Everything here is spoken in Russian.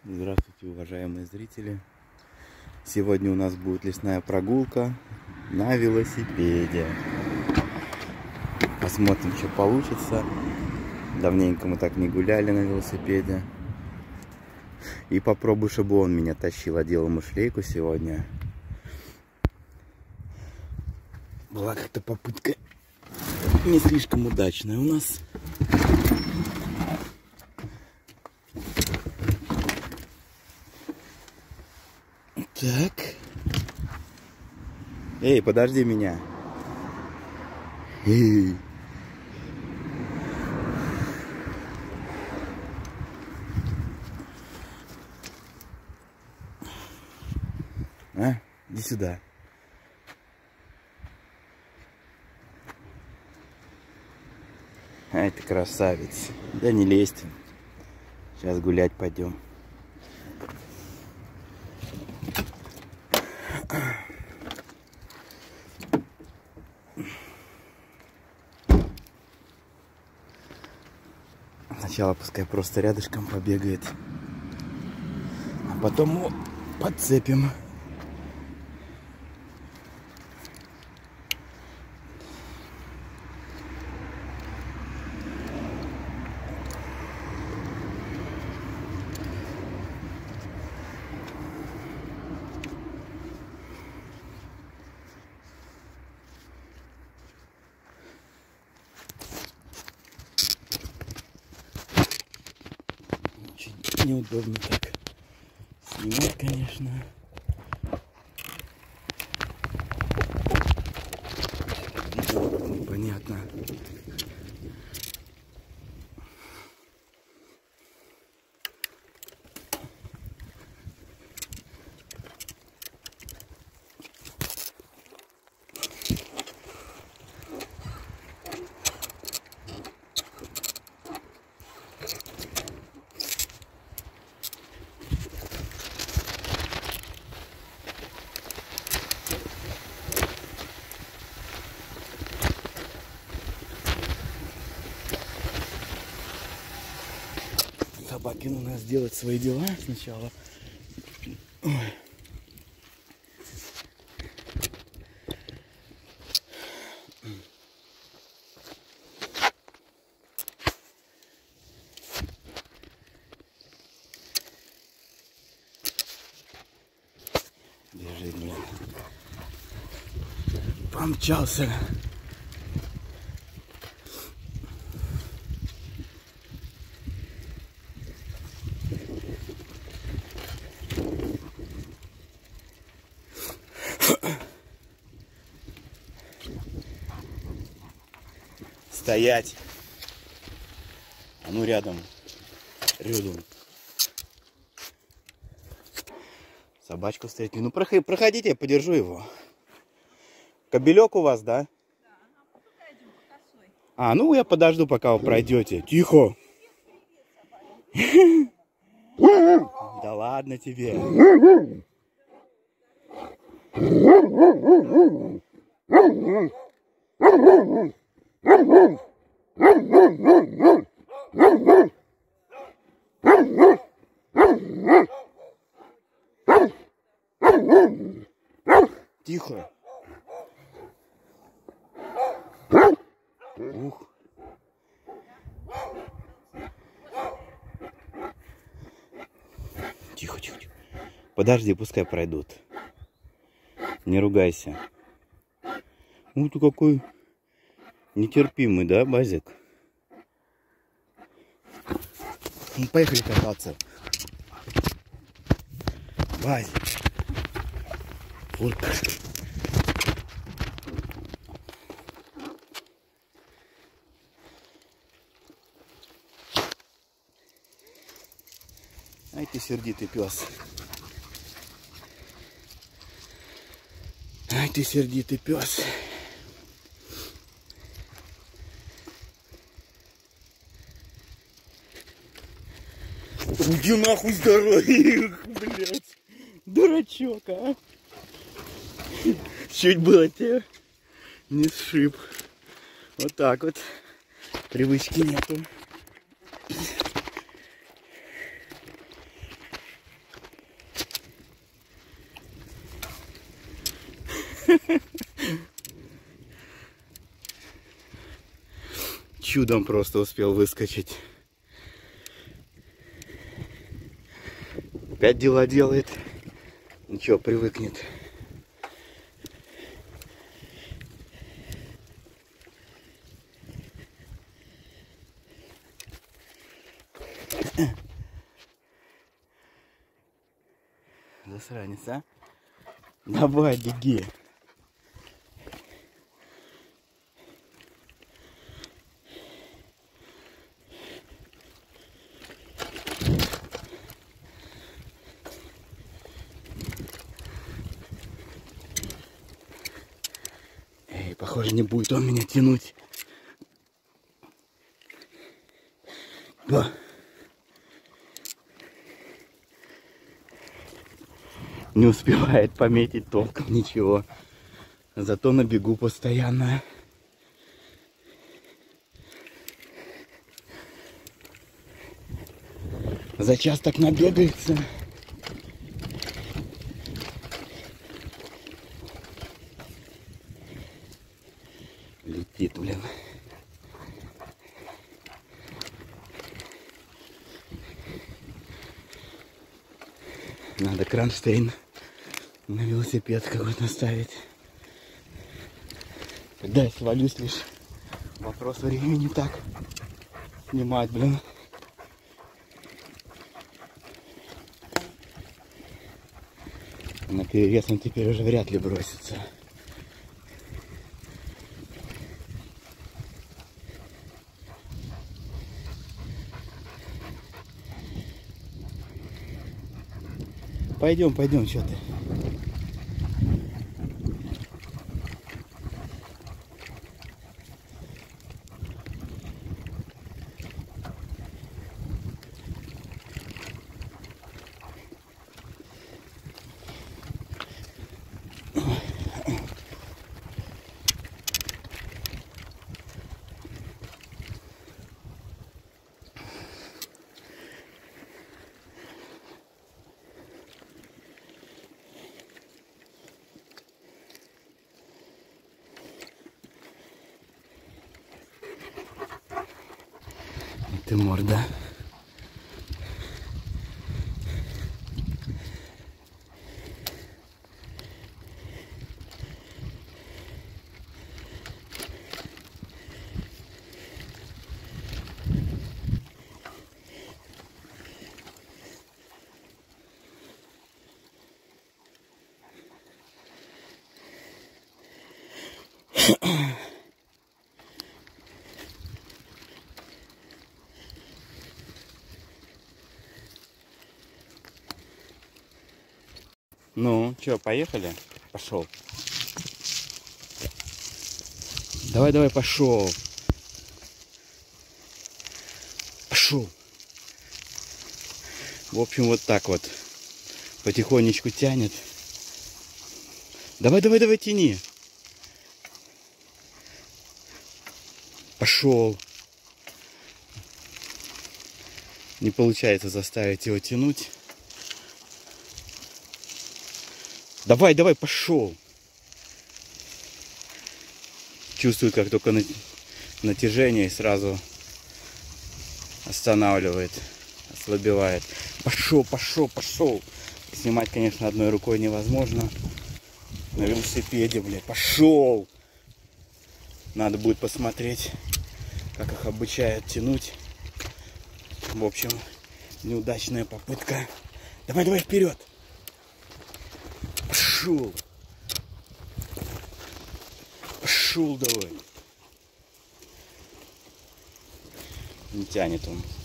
Здравствуйте, уважаемые зрители! Сегодня у нас будет лесная прогулка на велосипеде. Посмотрим, что получится. Давненько мы так не гуляли на велосипеде. И попробую, чтобы он меня тащил. Одел ему шлейку сегодня. Была как-то попытка не слишком удачная у нас. Так. Эй, подожди меня. Эй. А, иди сюда. Ай, ты красавец. Да не лезь. Сейчас гулять пойдем. Сначала пускай просто рядышком побегает, а потом его подцепим. Неудобно так снимать, конечно. Непонятно. Собаки у нас делают свои дела сначала. Ой. Бежит, блин. Помчался. Стоять. А ну рядом. Рядом. Собачку встретили. Ну проходите, я подержу его. Кобелек у вас, да? Да, ну пойдем по косой. А, ну я подожду, пока вы пройдете. Тихо. Да ладно тебе. Тихо. Ух. Тихо, тихо, тихо. Подожди, пускай пройдут. Не ругайся. Ну ты какой нетерпимый, да, Базик? Ну, поехали кататься. Базик. Фурка. Ай ты сердитый пес. Ай ты сердитый пес. Уйди нахуй с дороги, блядь. Дурачок, а. Чуть было тебя не сшиб. Вот так вот. Привычки нету. Чудом просто успел выскочить. Опять дела делает. Ничего, привыкнет. Засранец, а? Давай, беги. Эй, похоже, не будет он меня тянуть. Ба. Не успевает пометить толком ничего. Зато на бегу постоянно. За час так набегается. Летит, блин. Надо кронштейн на велосипед какой-то ставить. Когда я свалюсь, лишь вопрос времени так снимать, блин. На перевес он теперь уже вряд ли бросится. Пойдем, пойдем, что ты? Ты морда. Ну, что, поехали? Пошел. Давай, давай, пошел. Пошел. В общем, вот так вот. Потихонечку тянет. Давай, давай, давай, тяни. Пошел. Не получается заставить его тянуть. Давай, давай, пошел. Чувствует, как только натяжение, и сразу останавливает, ослабевает. Пошел, пошел, пошел. Снимать, конечно, одной рукой невозможно. На велосипеде, блядь, пошел. Надо будет посмотреть, как их обучают тянуть. В общем, неудачная попытка. Давай, давай, вперед. Пошел. Пошел давай. Не тянет он.